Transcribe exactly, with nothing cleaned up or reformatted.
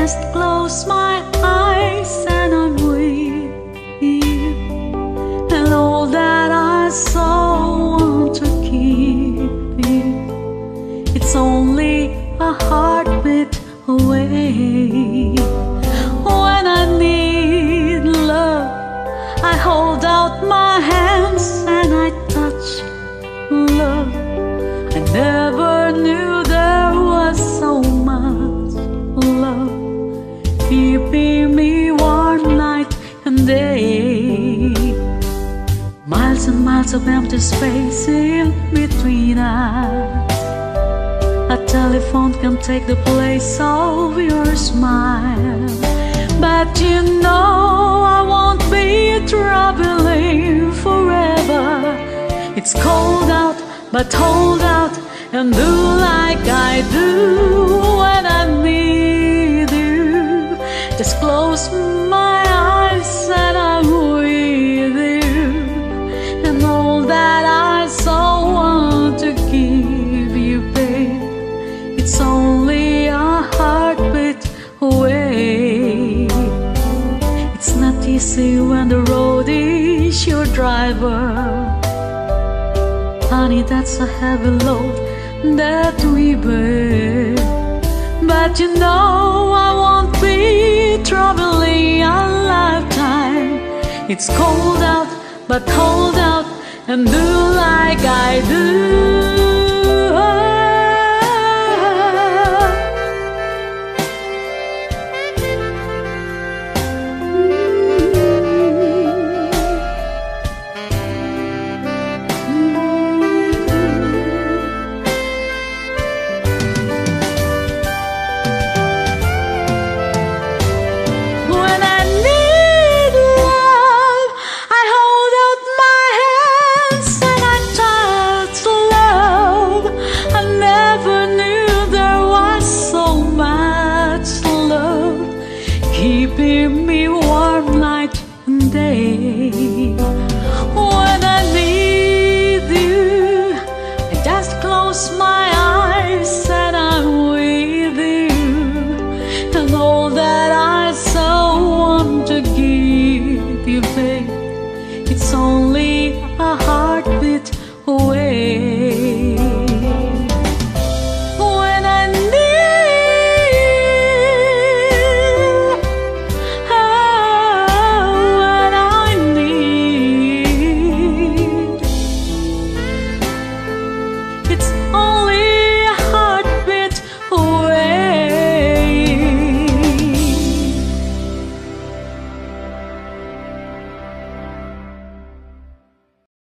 just close my eyes and I'm with you, and all that I so want to keep you, it's only a heartbeat away. When I need love, I hold out my hands and I touch love. I never knew there was so much love keeping me warm night and day. Miles and miles of empty space in between us. A telephone can take the place of your smile, but you know I won't be traveling forever. It's cold out, but hold out and do like I do. When I need you, just close my eyes and I'm with you, and all that I so want to give you, babe, it's only a heartbeat away. It's not easy when the road is your driver. Honey, that's a heavy load that we bear. But you know I won't be traveling a lifetime. It's cold out, but hold out and do like I do. Keeping me warm night and day. When I need you, I just close my eyes and I'm with you, and all that I so want to give you, babe, it's only